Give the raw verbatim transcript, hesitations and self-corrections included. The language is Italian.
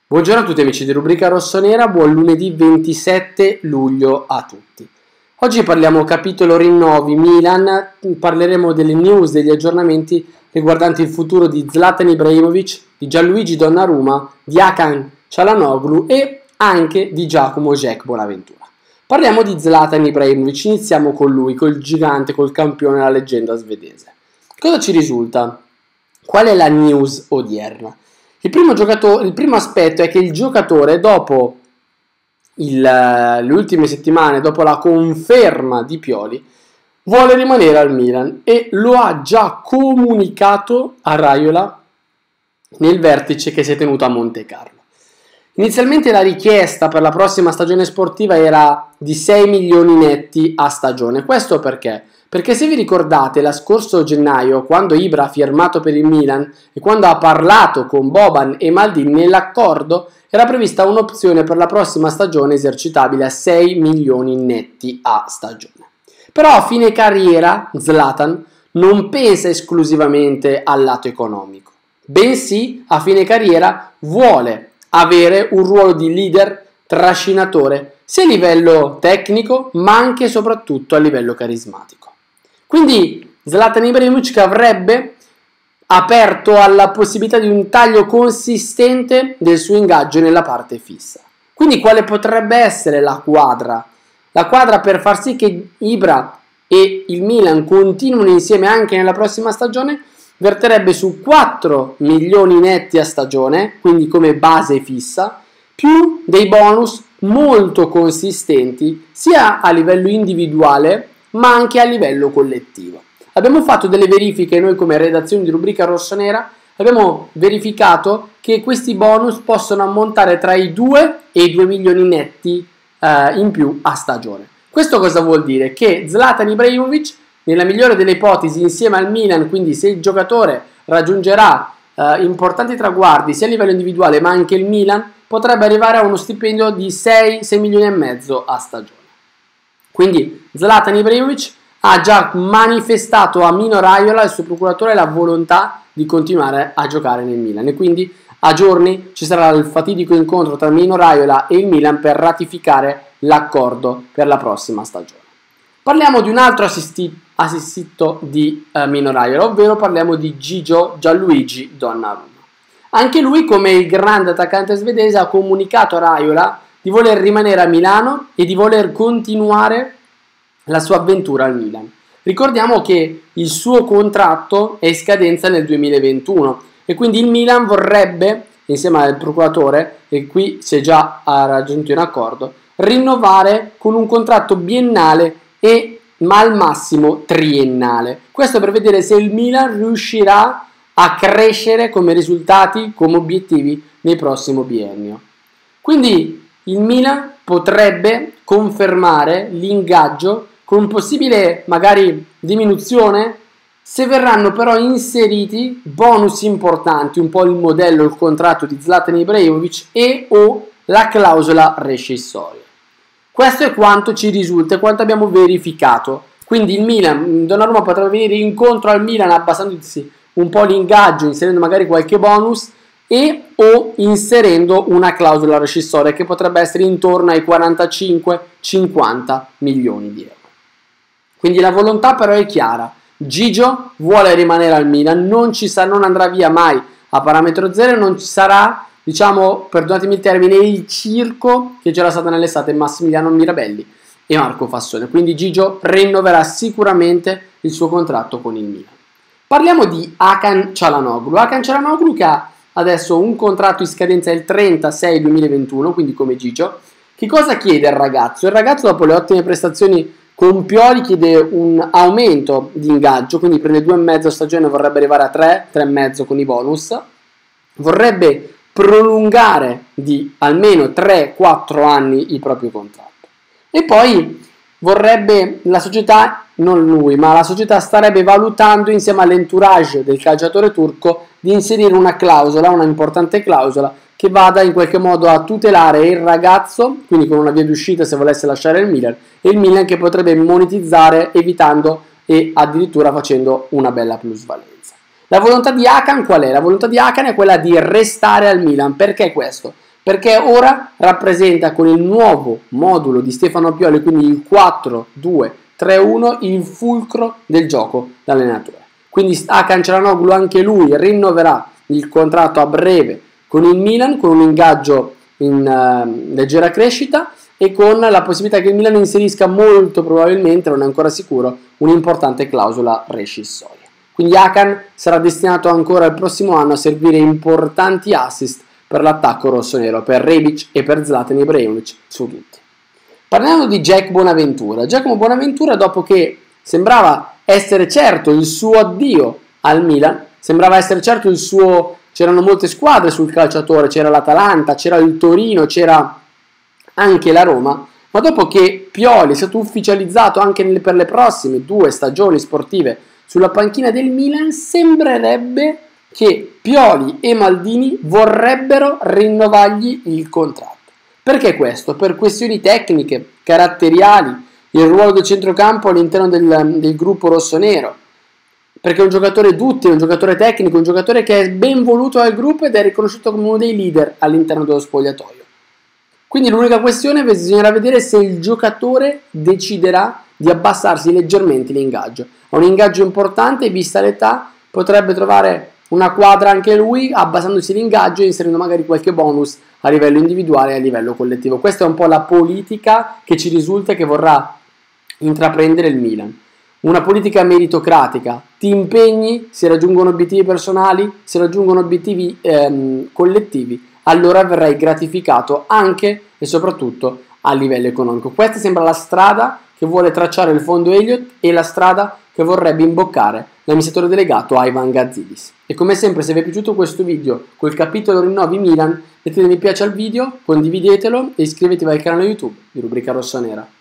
Buongiorno a tutti amici di Rubrica Rossonera, buon lunedì ventisette luglio a tutti. Oggi parliamo capitolo rinnovi Milan, parleremo delle news, degli aggiornamenti riguardanti il futuro di Zlatan Ibrahimovic, di Gianluigi Donnarumma, di Hakan Çalhanoğlu e anche di Giacomo Jack Bonaventura. Parliamo di Zlatan Ibrahimovic, iniziamo con lui, col gigante, col campione, la leggenda svedese. Cosa ci risulta? Qual è la news odierna? Il primo, giocatore, il primo aspetto è che il giocatore, dopo il, le ultime settimane, dopo la conferma di Pioli, vuole rimanere al Milan e lo ha già comunicato a Raiola nel vertice che si è tenuto a Monte Carlo. Inizialmente la richiesta per la prossima stagione sportiva era di sei milioni netti a stagione. Questo perché? Perché se vi ricordate, la scorso gennaio, quando Ibra ha firmato per il Milan e quando ha parlato con Boban e Maldini, nell'accordo era prevista un'opzione per la prossima stagione esercitabile a sei milioni netti a stagione. Però a fine carriera Zlatan non pensa esclusivamente al lato economico, bensì a fine carriera vuole avere un ruolo di leader, trascinatore, sia a livello tecnico ma anche e soprattutto a livello carismatico. Quindi Zlatan Ibrahimovic avrebbe aperto alla possibilità di un taglio consistente del suo ingaggio nella parte fissa. Quindi quale potrebbe essere la quadra? La quadra per far sì che Ibra e il Milan continuino insieme anche nella prossima stagione verterebbe su quattro milioni netti a stagione, quindi come base fissa, più dei bonus molto consistenti sia a livello individuale ma anche a livello collettivo. Abbiamo fatto delle verifiche noi come redazione di Rubrica Rossonera, abbiamo verificato che questi bonus possono ammontare tra i due e i due milioni netti eh, in più a stagione. Questo cosa vuol dire? Che Zlatan Ibrahimovic, nella migliore delle ipotesi, insieme al Milan, quindi se il giocatore raggiungerà eh, importanti traguardi sia a livello individuale ma anche il Milan, potrebbe arrivare a uno stipendio di sei milioni e mezzo a stagione. Quindi Zlatan Ibrahimovic ha già manifestato a Mino Raiola, il suo procuratore, la volontà di continuare a giocare nel Milan e quindi a giorni ci sarà il fatidico incontro tra Mino Raiola e il Milan per ratificare l'accordo per la prossima stagione. Parliamo di un altro assisti- assistito di uh, Mino Raiola, ovvero parliamo di Gigio Gianluigi Donnarumma. Anche lui, come il grande attaccante svedese, ha comunicato a Raiola di voler rimanere a Milano e di voler continuare la sua avventura al Milan. Ricordiamo che il suo contratto è in scadenza nel duemilaventuno e quindi il Milan vorrebbe, insieme al procuratore, e qui si è già raggiunto un accordo, rinnovare con un contratto biennale e ma al massimo triennale. Questo per vedere se il Milan riuscirà a crescere come risultati, come obiettivi nel prossimo biennio. Quindi il Milan potrebbe confermare l'ingaggio con possibile magari diminuzione se verranno però inseriti bonus importanti, un po' il modello, il contratto di Zlatan Ibrahimovic e o la clausola rescissoria. Questo è quanto ci risulta e quanto abbiamo verificato. Quindi il Milan, Donnarumma potrebbe venire incontro al Milan abbassandosi un po' l'ingaggio, inserendo magari qualche bonus e o inserendo una clausola rescissoria che potrebbe essere intorno ai quarantacinque cinquanta milioni di euro. Quindi la volontà però è chiara. Gigio vuole rimanere al Milan, non, ci sa, non andrà via mai a parametro zero, non ci sarà, diciamo, perdonatemi il termine, il circo che c'era stato nell'estate Massimiliano Mirabelli e Marco Fassone. Quindi Gigio rinnoverà sicuramente il suo contratto con il Milan. Parliamo di Hakan Çalhanoğlu. Hakan Çalhanoğlu che ha adesso un contratto in scadenza il trentasei duemilaventuno, quindi come Gigio. Che cosa chiede il ragazzo? Il ragazzo, dopo le ottime prestazioni con Pioli, chiede un aumento di ingaggio, quindi prende due e mezzo a stagione, vorrebbe arrivare a tre, tre e mezzo con i bonus. Vorrebbe prolungare di almeno tre quattro anni il proprio contratto. E poi vorrebbe la società, non lui, ma la società starebbe valutando insieme all'entourage del calciatore turco di inserire una clausola, una importante clausola che vada in qualche modo a tutelare il ragazzo, quindi con una via d'uscita se volesse lasciare il Milan, e il Milan che potrebbe monetizzare evitando e addirittura facendo una bella plusvalenza. La volontà di Hakan qual è? La volontà di Hakan è quella di restare al Milan. Perché questo? perché ora rappresenta con il nuovo modulo di Stefano Pioli, quindi il quattro due tre uno, il fulcro del gioco d'allenatore. Quindi Hakan Çalhanoğlu anche lui rinnoverà il contratto a breve con il Milan, con un ingaggio in uh, leggera crescita e con la possibilità che il Milan inserisca molto probabilmente, non è ancora sicuro, un'importante clausola rescissoria. Quindi Hakan sarà destinato ancora il prossimo anno a servire importanti assist per l'attacco rossonero, per Rebic e per Zlatan Ibrahimovic su tutti. Parliamo di Jack Bonaventura. Giacomo Bonaventura, dopo che sembrava essere certo il suo addio al Milan, sembrava essere certo il suo... c'erano molte squadre sul calciatore, c'era l'Atalanta, c'era il Torino, c'era anche la Roma, ma dopo che Pioli è stato ufficializzato anche per le prossime due stagioni sportive sulla panchina del Milan, sembrerebbe che Pioli e Maldini vorrebbero rinnovargli il contratto. Perché questo? Per questioni tecniche, caratteriali, il ruolo del centrocampo all'interno del, del gruppo rossonero, perché è un giocatore duttile, un giocatore tecnico, un giocatore che è ben voluto dal gruppo ed è riconosciuto come uno dei leader all'interno dello spogliatoio. Quindi l'unica questione bisognerà vedere se il giocatore deciderà di abbassarsi leggermente l'ingaggio. Ha un ingaggio importante e vista l'età potrebbe trovare una quadra anche lui abbassandosi l'ingaggio e inserendo magari qualche bonus a livello individuale e a livello collettivo. Questa è un po' la politica che ci risulta che vorrà intraprendere il Milan. Una politica meritocratica, ti impegni, si raggiungono obiettivi personali, si raggiungono obiettivi ehm, collettivi, allora verrai gratificato anche e soprattutto a livello economico. Questa sembra la strada che vuole tracciare il fondo Elliott e la strada che vorrebbe imboccare l'amministratore delegato Ivan Gazidis. E come sempre, se vi è piaciuto questo video col capitolo rinnovi Milan, mettete mi piace al video, condividetelo e iscrivetevi al canale YouTube di Rubrica Rossonera.